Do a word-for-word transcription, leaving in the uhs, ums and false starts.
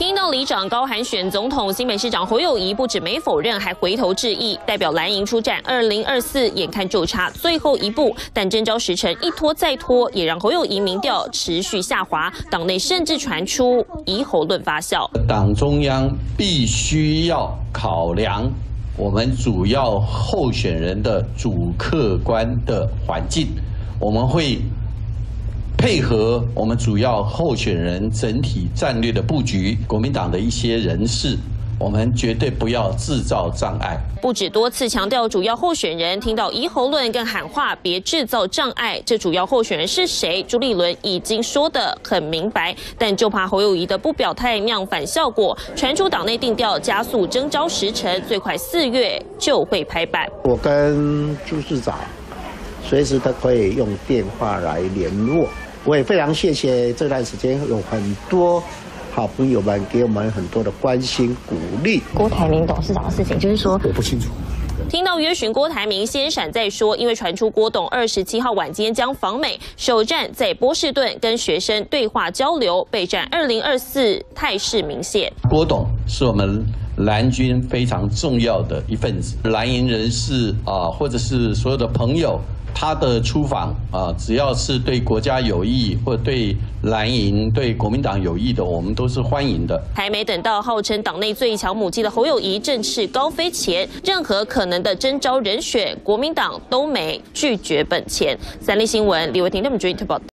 听到里长高喊选总统，新北市长侯友宜不止没否认，还回头致意，代表蓝营出战二零二四，眼看就差最后一步，但征召时程一拖再拖，也让侯友宜民调持续下滑，党内甚至传出疑侯论发酵。 党中央必须要考量我们主要候选人的主客观的环境，我们会配合我们主要候选人整体战略的布局，国民党的一些人士，我们绝对不要制造障碍。 不止多次强调主要候选人，听到疑侯论更喊话别制造障碍。这主要候选人是谁？朱立伦已经说得很明白，但就怕侯友宜的不表态酿反效果，传出党内定调加速征召时程，最快四月就会拍板。 我跟朱市长随时都可以用电话来联络。我也非常谢谢这段时间有很多好朋友们给我们很多的关心鼓励。 郭台铭董事长的事情，就是说我不清楚。 听到约询郭台铭，先闪再说，因为传出郭董二十七号晚间将访美，首站在波士顿跟学生对话交流，备战二零二四态势明显。 郭董是我们蓝军非常重要的一份子，蓝营人士啊，或者是所有的朋友。他的出访啊，只要是对国家有益，或对蓝营、对国民党有益的，我们都是欢迎的。 还没等到号称党内最强母鸡的侯友宜正式高飞前，任何可能的征召人选，国民党都没拒绝本钱。三立新闻李维婷、邓美君特报。